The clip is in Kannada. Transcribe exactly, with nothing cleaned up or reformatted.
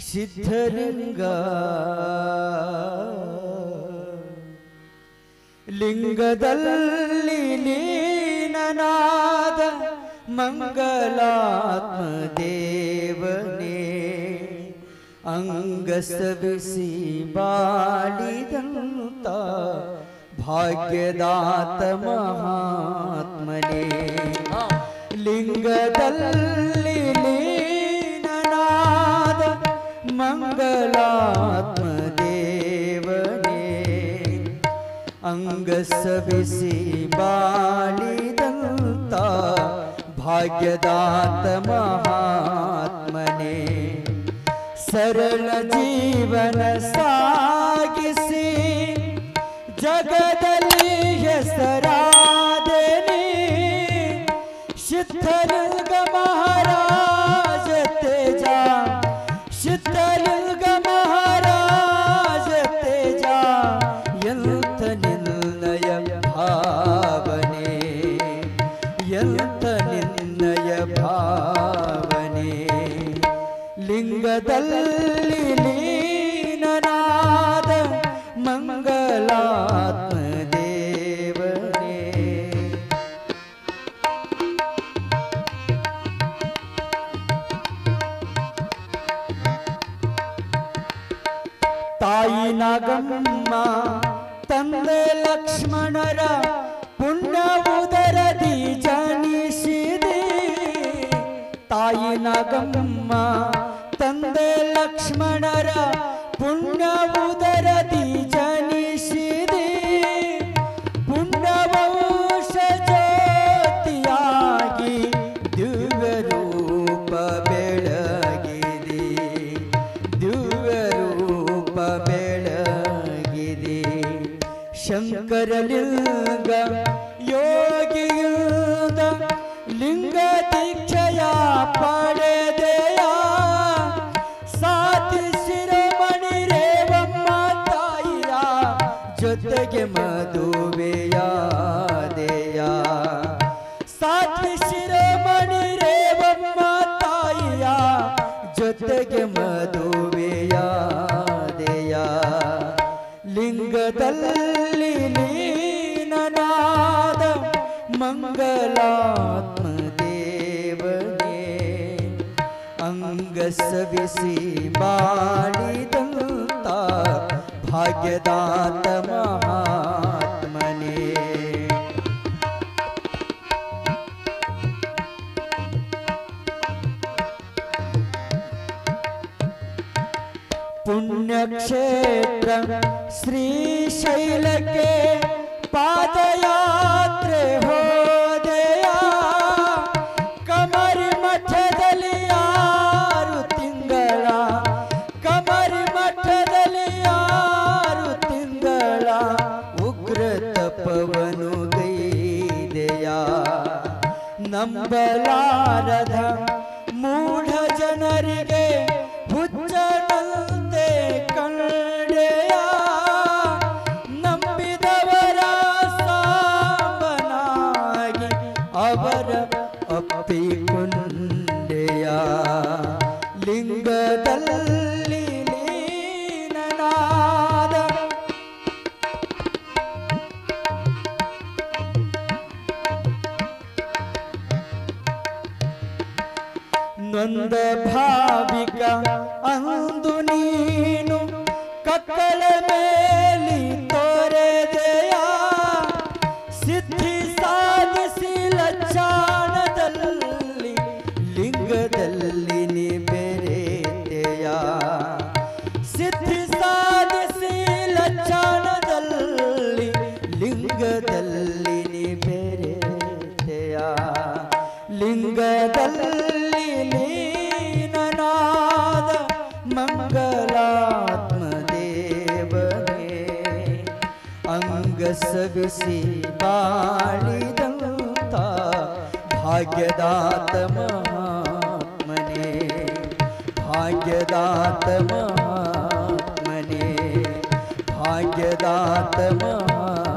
ಸಿದ್ಧಲಿಂಗ ಲಿಂಗದಲ್ಲಿ ಲೀನನಾದ ಮಂಗಲಾತ್ಮ ದೇವನೇ ಅಂಗಸವಿಸಿ ಬಾಳಿದಂತ ಭಾಗ್ಯದಾತ ಮಹಾತ್ಮನೇ ಲಿಂಗದಲ್ಲಿ ಲೀನನಾದ ಮಂಗಲಾತ್ಮ ದೇವನೇ ಅಂಗಸವಿಸಿ ಬಾಳಿದಂತ ಭಾಗ್ಯದಾತ ಮಹಾತ್ಮನೇ ಸರಳ ಜೀವನ ಸಾಗಿಸಿ ಜಗದಲ್ಲಿ ಹೆಸರಾದನೆ ಸಿದ್ಧಲಿಂಗ ಮಹಾರಾಜ ತೇಜ ಸಿದ್ಧಲಿಂಗ ಮಹಾರಾಜ ತೇಜ ಎಂತ ನಿರ್ಣಯ ಭಾವನೆ ಎಂತ ನಿರ್ಣಯ ಭಾವನೆ ಲಿಂಗದಲ್ಲಿ ಲೀನನಾದ ಮಂಗಲಾತ್ಮ ದೇವನೇ ತಾಯಿ ನಾಗಮ್ಮ ತಂದೆ ಲಕ್ಷ್ಮಣರ ಪುಣ್ಯ ಉದರದಿ ಜನಿಸಿದೆ ತಾಯಿ ನಾಗಮ್ಮ ತಂದೆ ಲಕ್ಷ್ಮಣರ ಪುಣ್ಯ ಉದರದಿ ಜನಿಸಿದೆ ಪುಣ್ಯವಂಶ ಜ್ಯೋತಿಯಾಗಿ ದಿವ್ಯ ರೂಪ ಬೆಳಗಿದೆ ದಿವ್ಯ ರೂಪ ಬೆಳಗಿದೆ ಶಂಕರಲಿಂಗ ಯೋಗಿಯುದ ಲಿಂಗ ದೀಕ್ಷೆಯ ಪಡೆದೆಯ ಸಾತಿ ಶಿರೋಮಣಿ ರೇವಮ್ಮ ತಾಯಿಯ ಜೊತೆಗೆ ಮದುವೆಯಾದೆಯ ಸಾತ್ವಿ ಶಿರೋಮಣಿ ರೇವಮ್ಮ ತಾಯಿಯ ಜೊತೆಗೆ ಮದುವೆಯಾದೆಯ ಲಿಂಗದಲ್ಲಿ ಲೀನನಾದ ಮಂಗಲಾತ್ಮ ದೇವನೇ ಅಂಗಸವಿಸಿ ಬಾಳಿದಂತ ಭಾಗ್ಯದಾತ ಮಹಾತ್ಮನೇ ಪುಣ್ಯಕ್ಷೇತ್ರ ಶ್ರೀಶೈಲಕ್ಕೆ ಪಾದಯಾತ್ರೆ ಹೋದೆಯ ಕಮರಿ ಮಠದಲ್ಲಿ ಆರು ತಿಂಗಳ ಕಮರಿ ಮಠದಲ್ಲಿ ಆರು ತಿಂಗಳ ಉಗ್ರ ತಪವನು ಗೈದೆಯ ನಂಬಲಾರದ ಮೂಢ ಜನರಿಗೆ ಹುಚ್ಚನಂತೆ ಕಂಡೆಯ ನಂಬಿದವರ ಸಾಂಬನಾಗಿ ಅವರ ಅಪ್ಪಿಕೊಂಡೆಯ ಲಿಂಗದಲ್ಲಿ ಲೀನನಾದ ನೊಂದ ಭಾವಿಕ ಅಂದು ನೀನು ಕಕ್ಕಳ ಮೇಲಿ ತೋರೆದೆಯ ಸಿದ್ಧಿ ಸಾಧಿಸಿ ಲಚ್ಚಾಣದಲ್ಲಿ ಲಿಂಗದಲ್ಲಿ ನೀ ಬೆರೆತೆಯ ಸಿದ್ಧಿ ಸಾಧಿಸಿ ಲಚ್ಚಾಣದಲ್ಲಿ ಲಿಂಗದಲ್ಲಿ ನೀ ಬೆರೆತೆಯ ಲಿಂಗದಲ್ಲಿ ಲೀನನಾದ ಮಂಗಲಾತ್ಮ ದೇವನೇ ಅಂಗಸವಿಸಿ ಬಾಳಿದಂತ ಭಾಗ್ಯದಾತ ಮಹಾತ್ಮನೇ ಭಾಗ್ಯದಾತ ಮಹಾತ್ಮನೇ ಭಾಗ್ಯದಾತ ಮಹಾ